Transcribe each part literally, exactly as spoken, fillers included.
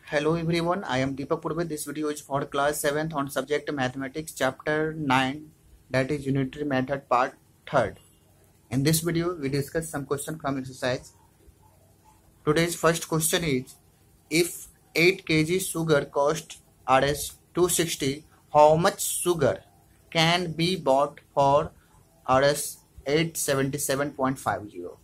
Hello everyone, I am Deepak Purve. This video is for class seventh on subject mathematics chapter nine, that is unitary method part third. In this video we discuss some question from exercise. Today's first question is, if eight kilograms sugar cost Rs two hundred sixty, how much sugar can be bought for Rs eight hundred seventy-seven point five zero?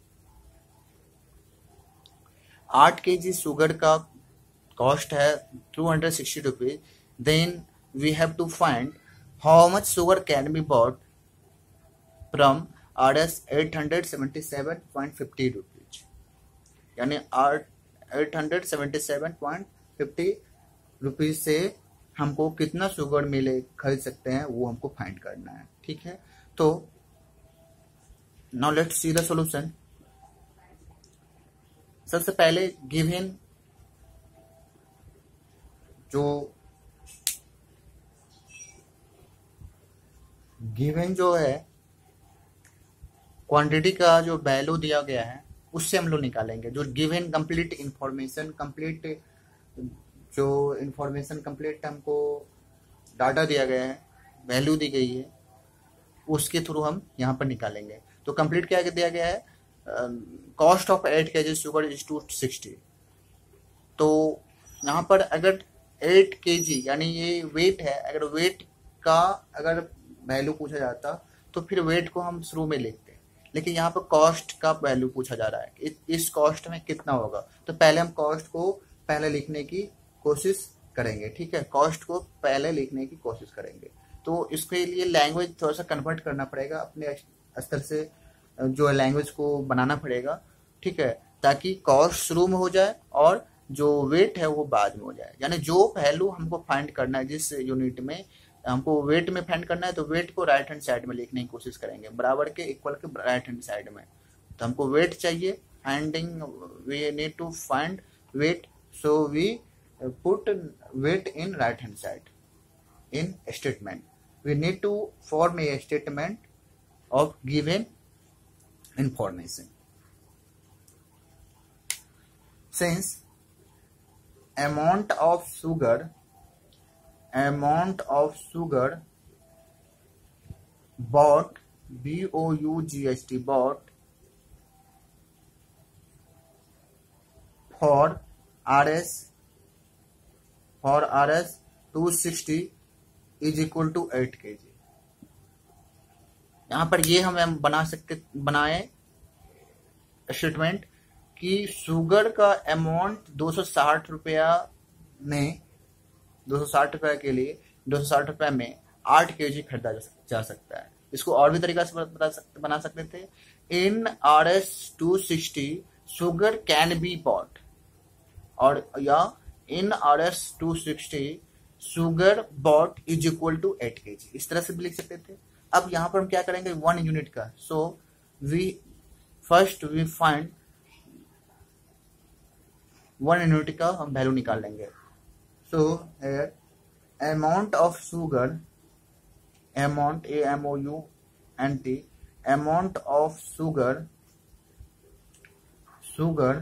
आठ KG sugar का cost है two hundred sixty rupees. Then we have to find how much sugar can be bought from R S eight hundred seventy seven point fifty rupees, यानी R eight hundred seventy seven point fifty rupees से हमको कितना sugar मिले खरीद सकते हैं वो हमको फाइंड करना है. ठीक है, तो now let's see the solution. सबसे पहले गिवन जो गिवन जो है क्वांटिटी का जो वैल्यू दिया गया है उससे हम लोग निकालेंगे. जो गिवन कंप्लीट इंफॉर्मेशन कंप्लीट जो इंफॉर्मेशन कंप्लीट हमको डाटा दिया गया है, वैल्यू दी गई है, उसके थ्रू हम यहाँ पर निकालेंगे. तो कंप्लीट क्या दिया गया है, cost of eight K G sugar is two sixty. तो यहाँ पर अगर एट के जी यानी ये वेट है, अगर वेट का अगर वैल्यू पूछा जाता तो फिर वेट को हम शुरू में लिखते, लेकिन यहाँ पर कॉस्ट का वैल्यू पूछा जा रहा है. इस कॉस्ट में कितना होगा, तो पहले हम कॉस्ट को पहले लिखने की कोशिश करेंगे. ठीक है, कॉस्ट को पहले लिखने की कोशिश करेंगे. तो इसके लिए लैंग्वेज थोड़ा सा कन्वर्ट करना पड़ेगा, अपने स्तर से जो लैंग्वेज को बनाना पड़ेगा. ठीक है, ताकि कॉस्ट शुरू में हो जाए और जो वेट है वो बाद में हो जाए. यानी जो वैल्यू हमको फाइंड करना है, जिस यूनिट में हमको वेट में फाइंड करना है, तो वेट को राइट हैंड साइड में लिखने की कोशिश करेंगे, बराबर के इक्वल के राइट हैंड साइड में. तो हमको वेट चाहिए, finding we need to find weight, so we put weight in right hand side in statement. We need to form a statement of given information. Since amount of sugar amount of sugar bought B O U G H T bought for R S for R S two sixty is equal to eight kilograms. यहाँ पर ये हम बना सकते बनाए statement कि sugar का amount दो सौ साठ रुपया में दो सौ साठ रुपया के लिए दो सौ साठ रुपया में आठ केजी खरीदा जा सकता है. इसको और भी तरीका से बता सकते बना सकते थे. In R S two sixty sugar can be bought, और या in R S two sixty sugar bought is equal to eight KG, इस तरह से भी लिख सकते थे. अब यहां पर हम क्या करेंगे, वन यूनिट का. So we first we find one unit का हम वैल्यू निकाल लेंगे. So here amount of sugar, amount A M O U N T, amount of sugar sugar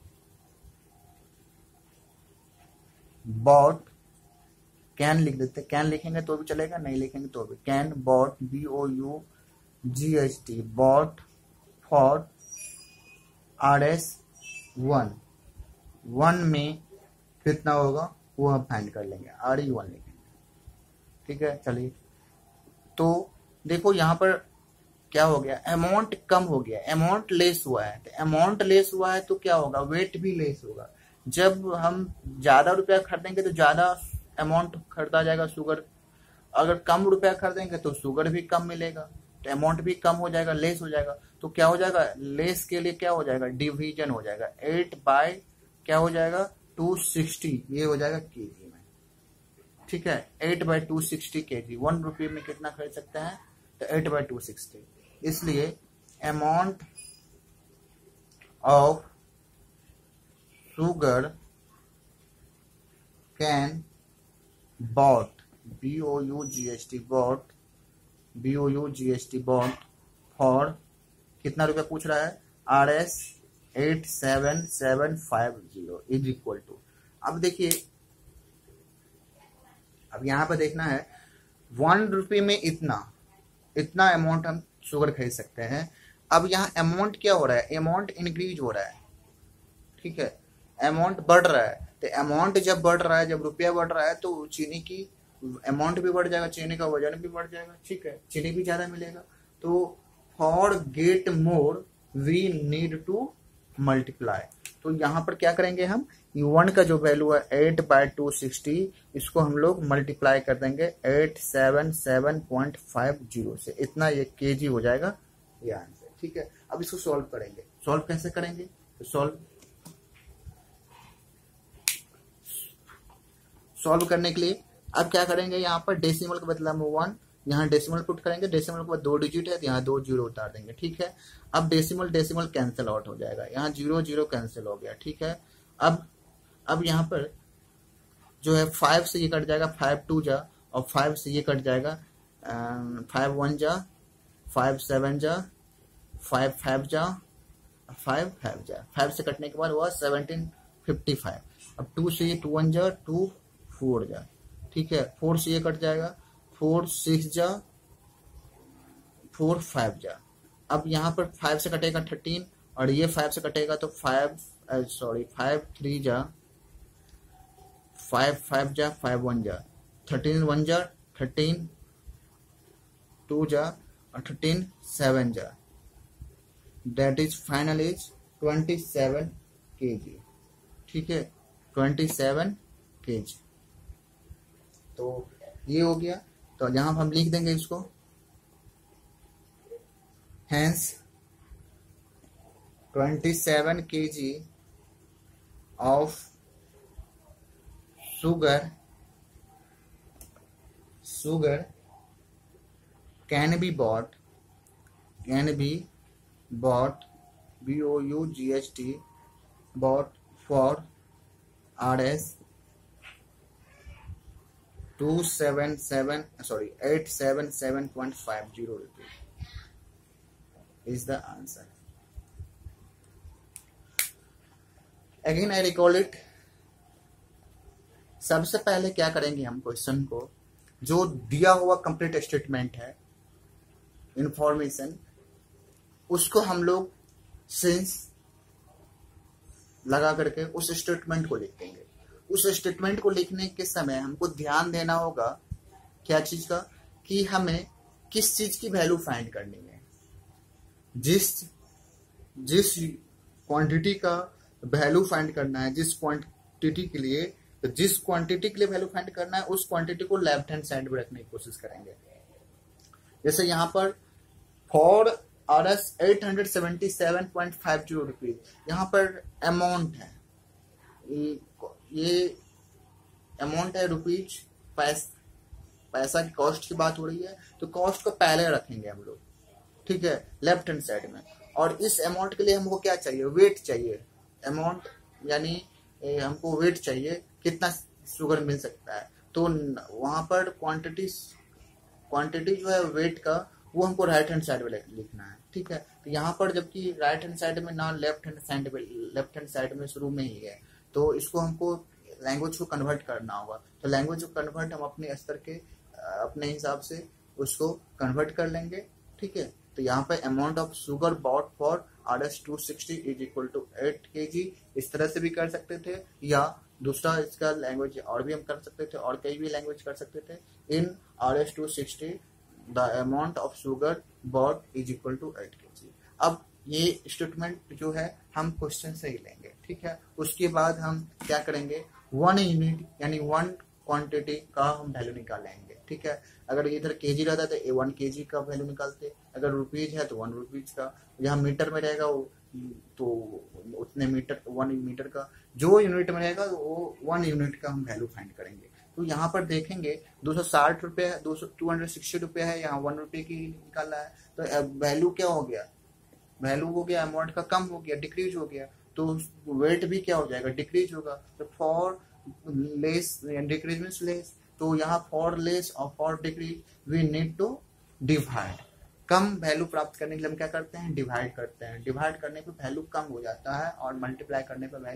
bought, can लिख देते, कैन लिखेंगे तो भी चलेगा, नहीं लिखेंगे तो भी. Can bought be O U G H T bought for R S one. One में कितना होगा वो हम फाइंड कर लेंगे, आर ई वन लिखेंगे. ठीक है, चलिए. तो देखो यहाँ पर क्या हो गया, अमाउंट कम हो गया, अमाउंट लेस हुआ है. तो अमाउंट लेस हुआ है तो क्या होगा, वेट भी लेस होगा. जब हम ज्यादा रुपया खरीदेंगे तो ज्यादा अमाउंट खरीदा जाएगा शुगर, अगर कम रुपया खरीदेंगे तो शुगर भी कम मिलेगा, तो अमाउंट भी कम हो जाएगा, लेस हो जाएगा. तो क्या हो जाएगा, लेस के लिए क्या हो जाएगा, डिवीजन हो जाएगा. एट बाय क्या हो जाएगा, टू सिक्सटी, ये हो जाएगा केजी में. ठीक है, eight by two sixty KG, one रुपये में कितना खरीद सकते हैं, तो एट बाय टू सिक्सटी. इसलिए amount of sugar can bought B O U G H T bought B O U G H T bought for कितना रुपया पूछ रहा है, R S eight seven seven five zero is equal to. अब देखिए, अब यहाँ पर देखना है वन रुपये में इतना इतना अमाउंट हम शुगर खरीद सकते हैं। अब यहाँ अमाउंट क्या हो रहा है, अमाउंट इंक्रीज हो रहा है, ठीक है, अमाउंट बढ़ रहा है। तो अमाउंट जब बढ़ रहा है, जब रुपया बढ़ रहा है, तो चीनी की अमाउंट भी बढ़ जाएगा, चीनी का वजन भी बढ़ जाएगा, ठीक है, चीनी भी ज्यादा मिलेगा। तो for get more we need to multiply. तो यहाँ पर क्या करेंगे हम, वन का जो वैल्यू है एट बाई टू सिक्सटी, इसको हम लोग मल्टीप्लाई कर देंगे eight seven seven point five zero से, इतना ये केजी हो जाएगा ये आंसर, ठीक है। अब इसको सॉल्व करेंगे, सॉल्व कैसे करेंगे, तो सॉल्व सॉल्व करने के लिए अब क्या करेंगे, यहाँ पर डेसिमल के बदला में वन, यहाँ डेसिमल पुट करेंगे, डेसिमल के बाद दो डिजिट है तो यहाँ दो जीरो उतार देंगे, ठीक है। अब डेसिमल डेसिमल कैंसिल आउट हो जाएगा, यहाँ जीरो जीरो कैंसिल हो गया, ठीक है। अब अब यहाँ पर जो है फाइव से ये कट जाएगा, फाइव टू जा, और फाइव से ये कट जाएगा, फाइव वन जा, फाइव सेवन जा, फाइव फाइव जा, फाइव फाइव जा, फाइव से कटने के बाद हुआ सेवनटीन फिफ्टी फाइव। अब टू से ये टू वन जा, टू फोर जा, ठीक है, फोर से ये कट जाएगा, फोर सिक्स जा, फोर फाइव जा। अब यहाँ पर फाइव से कटेगा थर्टीन, और ये फाइव से कटेगा तो फाइव सॉरी फाइव थ्री जा, फाइव फाइव जा, फाइव वन जा, थर्टीन वन जा, थर्टीन टू जा, और थर्टीन सेवन जा, that is final is twenty seven K G, ठीक है, ट्वेंटी सेवन के जी। तो ये हो गया। तो यहां हम लिख देंगे इसको, hence twenty seven K G of sugar sugar can be bought can be bought B O U G H T bought for R S two seven seven sorry eight seven seven point five zero rupees is the answer. Again I recall it. सबसे पहले क्या करेंगे हम question को जो दिया हुआ complete statement है इंफॉर्मेशन उसको हम लोग सिंस लगा करके उस स्टेटमेंट को लिख देंगे. उस स्टेटमेंट को लिखने के समय हमको ध्यान देना होगा क्या चीज का कि हमें किस चीज की वैल्यू फाइंड करनी है. जिस जिस क्वांटिटी का वैल्यू फाइंड करना है जिस क्वांटिटी के लिए तो जिस क्वांटिटी के लिए वैल्यू फाइंड करना है उस क्वांटिटी को लेफ्ट हैंड साइड में रखने की कोशिश करेंगे. जैसे यहाँ पर for R S eight hundred seventy seven point five zero rupees यहाँ पर अमाउंट है. ये अमाउंट है रुपीज पैस, पैसा की कॉस्ट की बात हो रही है तो कॉस्ट को पहले रखेंगे हम लोग. ठीक है लेफ्ट हैंड साइड में. और इस अमाउंट के लिए हमको क्या चाहिए वेट चाहिए. अमाउंट यानी हमको वेट चाहिए कितना शुगर मिल सकता है. तो वहां पर क्वांटिटी क्वांटिटी जो है वेट का वो हमको राइट हैंड साइड में लिखना है. ठीक है तो यहाँ पर जबकि राइट हैंड साइड में ना लेफ्ट हैंड साइड में लेफ्ट हैंड साइड में शुरू में ही है तो इसको हमको लैंग्वेज को कन्वर्ट करना होगा. तो लैंग्वेज को कन्वर्ट हम अपने स्तर के अपने हिसाब से उसको कन्वर्ट कर लेंगे. ठीक है तो यहाँ पे amount of sugar bought for R S two sixty is equal to eight K G इस तरह से भी कर सकते थे या दूसरा इसका लैंग्वेज और भी हम कर सकते थे और कई भी लैंग्वेज कर सकते थे. In R S two sixty the amount of sugar bought is equal to eight K G. अब ये स्टेटमेंट जो है हम क्वेश्चन से ही लेंगे. ठीक है उसके बाद हम क्या करेंगे वन यूनिट यानी वन क्वांटिटी का हम वैल्यू निकालेंगे. ठीक है अगर इधर केजी रहता तो ए वन केजी का वैल्यू निकालते. अगर रुपीज है तो वन रुपीज का. यहाँ मीटर में रहेगा तो उतने मीटर वन मीटर का जो यूनिट में रहेगा वो वन यूनिट का हम वैल्यू फाइंड करेंगे. तो यहाँ पर देखेंगे दो सौ साठ रुपये दो सौ टू हंड्रेड सिक्सटी रुपये है यहाँ वन रुपये की निकाला है. तो वैल्यू क्या हो गया वैल्यू हो गया अमाउंट का कम हो गया डिक्रीज हो गया. तो वेट भी क्या हो जाएगा डिक्रीज होगा. तो for less decrease means less. तो यहाँ फॉर लेस और for decrease we need to divide. कम वैल्यू प्राप्त करने के लिए हम क्या करते हैं डिवाइड करते हैं. डिवाइड करने पे वैल्यू कम हो जाता है और मल्टीप्लाई करने पे वैल्यू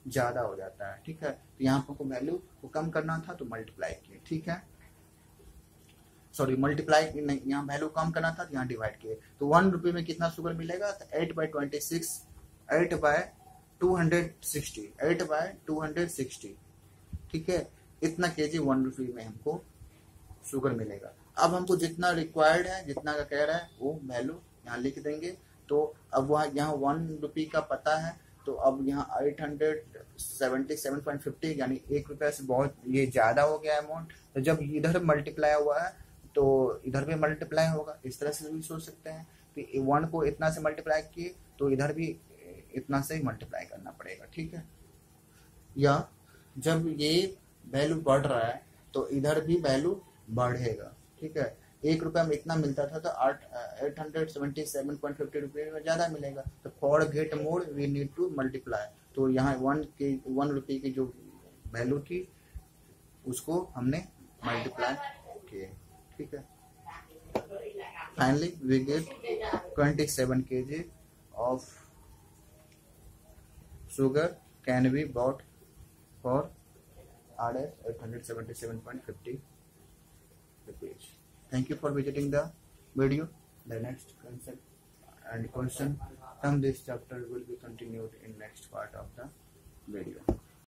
ज़्यादा हो जाता है, ठीक है। तो यहाँ पर वैल्यू को कम करना था तो मल्टीप्लाई किए, ठीक है, सॉरी मल्टीप्लाई नहीं, यहाँ वैल्यू कम करना था तो यहाँ डिवाइड किए। तो वन रुपये में कितना शुगर मिलेगा, तो eight by twenty six, eight by two hundred sixty, eight by two hundred sixty, ठीक है। इतना केजी वन रुपये में हमको शुगर मिलेगा। अब हमको जितना रिक्वायर्ड है, जितना का कह रहा है वो वैल्यू यहाँ लिख देंगे। तो अब वहाँ यहाँ वन रुपये का पता है, तो अब यहाँ eight hundred seventy seven point fifty यानी एक रुपये से बहुत ये ज़्यादा हो गया अमाउंट। तो जब इधर मल्टीप्लाई हुआ है तो इधर भी मल्टीप्लाई होगा, इस तरह से भी सोच सकते हैं कि वन को इतना से मल्टीप्लाई किए तो इधर भी इतना से ही मल्टीप्लाई करना पड़ेगा, ठीक है। या जब ये वैल्यू बढ़ रहा है तो इधर भी वैल्यू बढ़ेगा, ठीक है। एक रुपया में इतना मिलता था तो आठ eight hundred seventy seven point fifty रुपये में ज़्यादा मिलेगा। तो for get more we need to multiply. तो यहाँ वन के वन रुपये की जो वैल्यू थी उसको हमने मल्टीप्लाई किए, ठीक है। Finally we get twenty seven KG of sugar can be bought for R S eight hundred seventy-seven point five zero rupees. Thank you for visiting the video. The next concept and question from this chapter will be continued in next part of the video.